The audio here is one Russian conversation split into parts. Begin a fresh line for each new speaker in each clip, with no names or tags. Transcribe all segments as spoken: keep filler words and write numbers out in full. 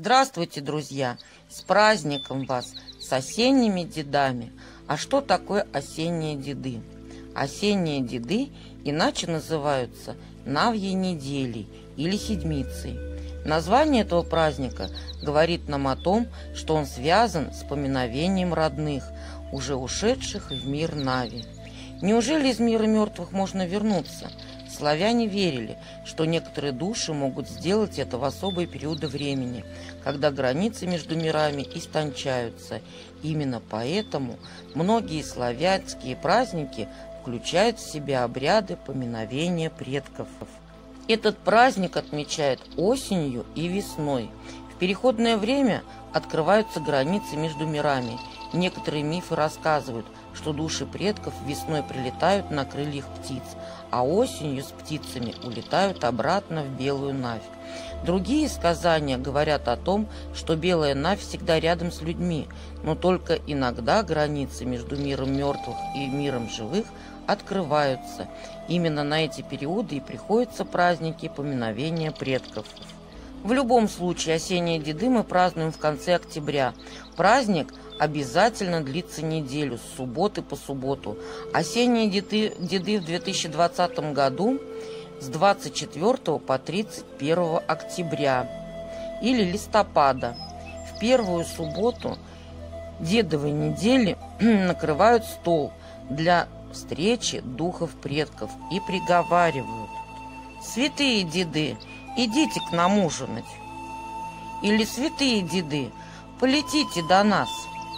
Здравствуйте, друзья! С праздником вас, с осенними дедами! А что такое осенние деды? Осенние деды иначе называются Навьей неделей или Седмицей. Название этого праздника говорит нам о том, что он связан с поминовением родных, уже ушедших в мир Нави. Неужели из мира мертвых можно вернуться? Славяне верили, что некоторые души могут сделать это в особые периоды времени, когда границы между мирами истончаются. Именно поэтому многие славянские праздники включают в себя обряды поминовения предков. Этот праздник отмечают осенью и весной. В переходное время открываются границы между мирами. Некоторые мифы рассказывают, что души предков весной прилетают на крыльях птиц, а осенью с птицами улетают обратно в белую Навь. Другие сказания говорят о том, что белая Навь всегда рядом с людьми, но только иногда границы между миром мертвых и миром живых открываются. Именно на эти периоды и приходятся праздники поминовения предков. В любом случае, осенние деды мы празднуем в конце октября. Праздник обязательно длится неделю, с субботы по субботу. Осенние деды, деды в две тысячи двадцатом году с двадцать четвёртого по тридцать первого октября или листопада. В первую субботу дедовой недели накрывают стол для встречи духов предков и приговаривают: «Святые деды, идите к нам ужинать!» Или «Святые деды, полетите до нас!»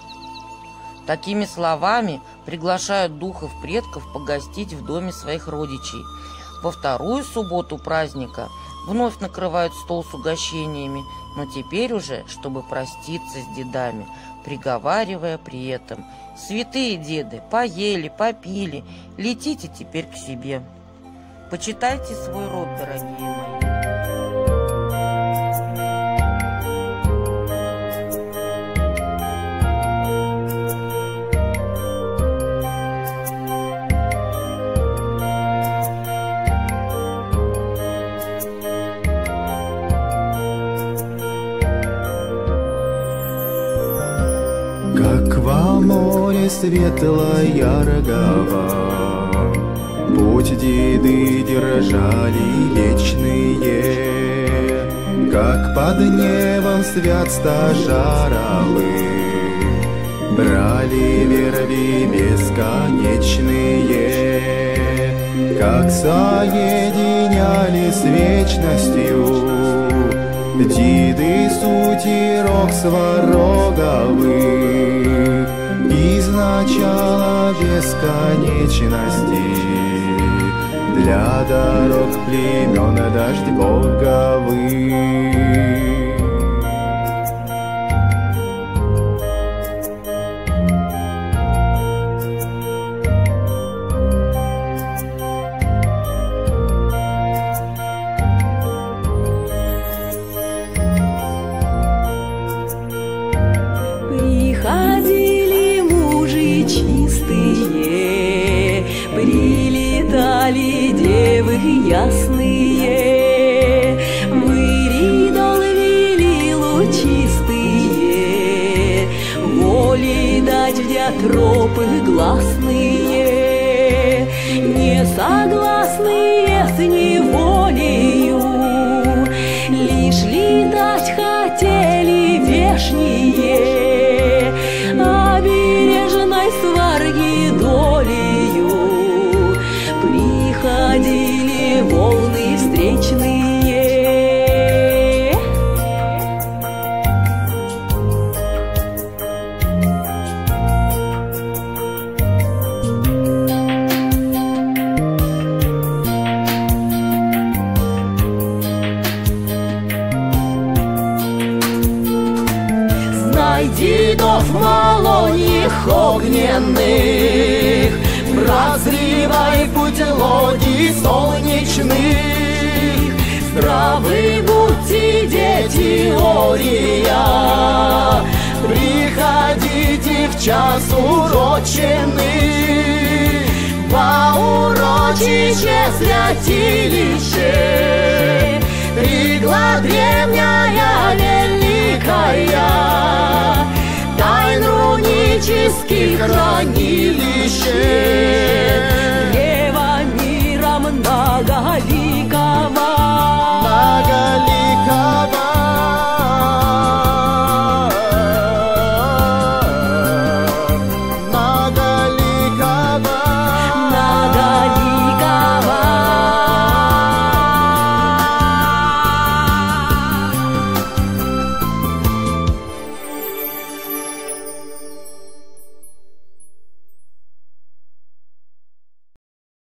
Такими словами приглашают духов предков погостить в доме своих родичей. Во вторую субботу праздника вновь накрывают стол с угощениями, но теперь уже, чтобы проститься с дедами, приговаривая при этом: «Святые деды, поели, попили, летите теперь к себе». Почитайте свой род, дорогие мои.
Как во море светлая рогова, путь деды держали вечные, как под небом свят стажаровы, брали верви бесконечные, как соединяли с вечностью деды сутирок свароговых из начала бесконечности для дорог племен дождь боговых.
Приходили мужи чистые, прилетали девы ясные, выридол вели лучистые, воли дать в диатропы гласные, не согласные с неволею, лишь летать хотели вешние, обережной сварги долею приходили волны встречные. Дедов малоньих огненных, прозревай путь лодий солнечных. Здравы будьте, дети Ория, приходите в час уроченный, во урочище святилище, Пригла древняя великая, тайн рунических хранилищей.